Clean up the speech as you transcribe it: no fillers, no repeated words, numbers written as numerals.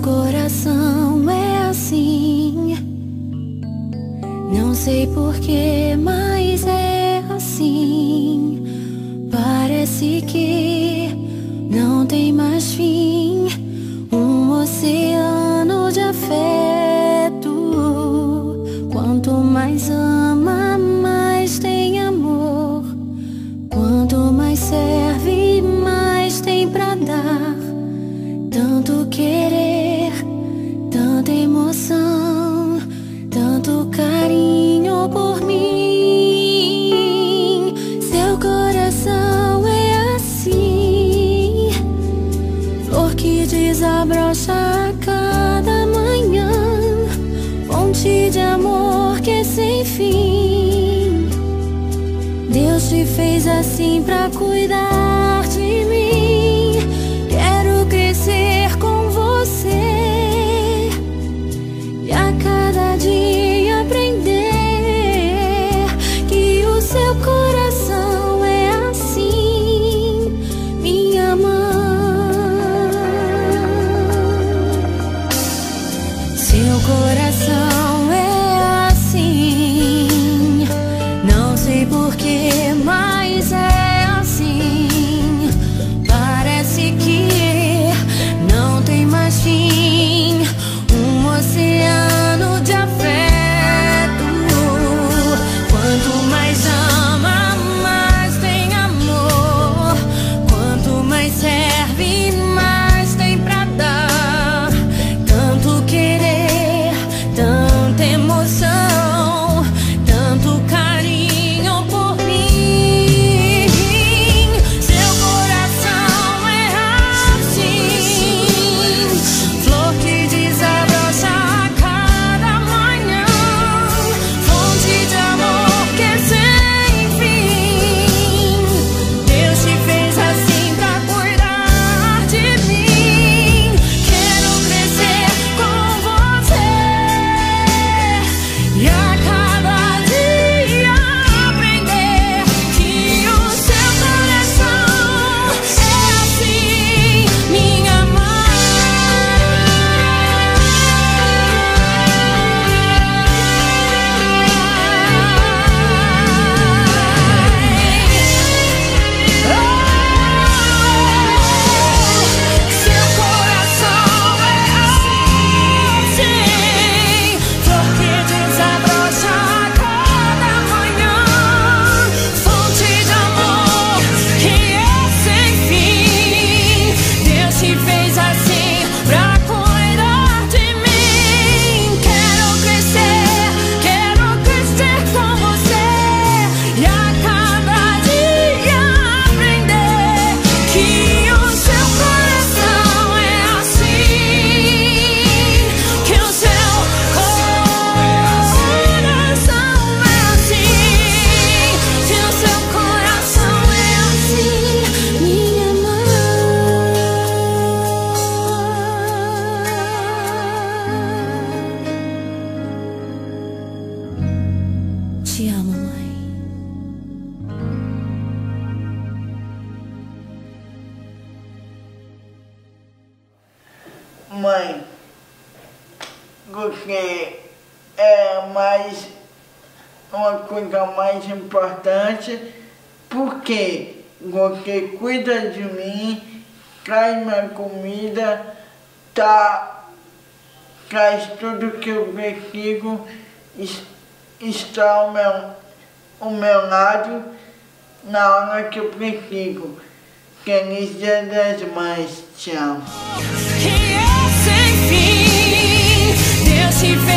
coração é assim. Não sei porquê, mas é assim. Parece que não tem mais fim. Um oceano de afeto. Quanto mais ama, mais tem amor. Quanto mais serve, mais tem pra dar. Tanto querer, tanta emoção, tanto carinho por mim. Seu coração é assim, flor que desabrocha a cada manhã, fonte de amor que é sem fim. Deus te fez assim pra cuidar de mim. Quero crescer com você e a cada dia aprender que o seu coração é assim, minha mãe. Seu coração é assim, não sei porquê, mas é assim. Parece que não tem mais fim. Um oceano de afeto. Quanto mais ama, mais tem amor. Quanto mais serve, mais tem pra dar. Tanto querer, tanta emoção, tanto carinho por mim. Seu coração é assim, flor que desabrocha a cada manhã, fonte de amor que é sem fim. Deus te fez assim pra cuidar de mim. Quero crescer com você e a cada dia aprender que o seu coração é assim, minha mãe. Seu coração é assim, flor que desabrocha a cada manhã, fonte de amor que é sem fim. Deus te fez assim pra cuidar de mim. Quero crescer com você e a cada dia aprender que o seu coração é assim, que o seu coração é assim, que o seu coração é assim, minha mãe. Te amo, mãe. Mãe, você é mais uma coisa mais importante, porque você cuida de mim, traz minha comida, traz tudo que eu preciso, está ao meu lado na hora que eu preciso. Feliz Dia das Mães, te amo. Que é sem fim. Deus te fez